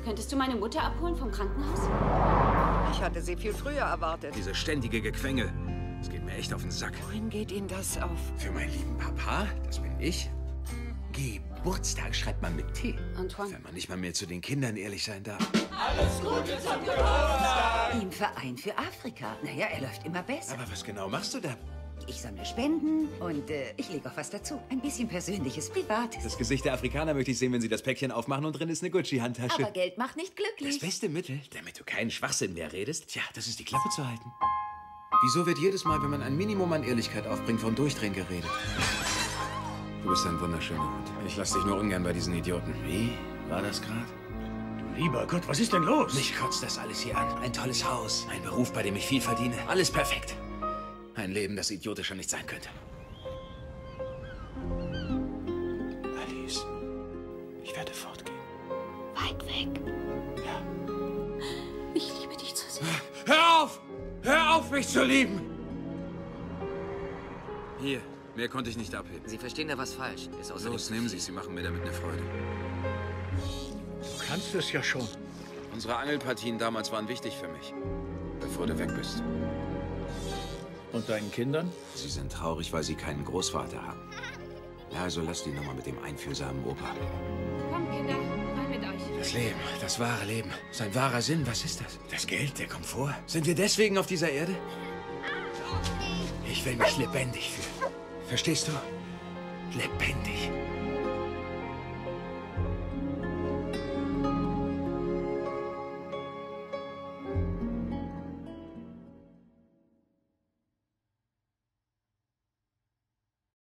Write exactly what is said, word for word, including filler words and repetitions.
Könntest du meine Mutter abholen vom Krankenhaus? Ich hatte sie viel früher erwartet. Diese ständige Gequengel. Das geht mir echt auf den Sack. Wohin geht Ihnen das auf? Für meinen lieben Papa, das bin ich. Geburtstag schreibt man mit T. Antoine. Wenn man nicht mal mehr zu den Kindern ehrlich sein darf. Alles Gute zum Geburtstag! Im Verein für Afrika. Naja, er läuft immer besser. Aber was genau machst du da? Ich sammle Spenden und äh, ich lege auch was dazu. Ein bisschen Persönliches, Privates. Das Gesicht der Afrikaner möchte ich sehen, wenn sie das Päckchen aufmachen und drin ist eine Gucci-Handtasche. Aber Geld macht nicht glücklich. Das beste Mittel, damit du keinen Schwachsinn mehr redest, tja, das ist die Klappe zu halten. Wieso wird jedes Mal, wenn man ein Minimum an Ehrlichkeit aufbringt, vom Durchdrehen geredet? Du bist ein wunderschöner Hund. Ich lass dich nur ungern bei diesen Idioten. Wie? War das gerade? Du lieber Gott, was ist denn los? Mich kotzt das alles hier an. Ein tolles Haus, ein Beruf, bei dem ich viel verdiene. Alles perfekt. Ein Leben, das idiotischer nicht sein könnte. Alice, ich werde fortgehen. Weit weg. Ja. Ich liebe dich zu sehr. Hör auf! Hör auf, mich zu lieben! Hier, mehr konnte ich nicht abheben. Sie verstehen da was falsch. Ist außerdem Los, zu nehmen viel. Sie, Sie machen mir damit eine Freude. Du kannst es ja schon. Unsere Angelpartien damals waren wichtig für mich, bevor du weg bist. Und deinen Kindern? Sie sind traurig, weil sie keinen Großvater haben. Ja, also lass die Nummer mit dem einfühlsamen Opa. Komm, Kinder, rein mit euch. Das Leben, das wahre Leben, sein wahrer Sinn, was ist das? Das Geld, der Komfort. Sind wir deswegen auf dieser Erde? Ich will mich lebendig fühlen. Verstehst du? Lebendig.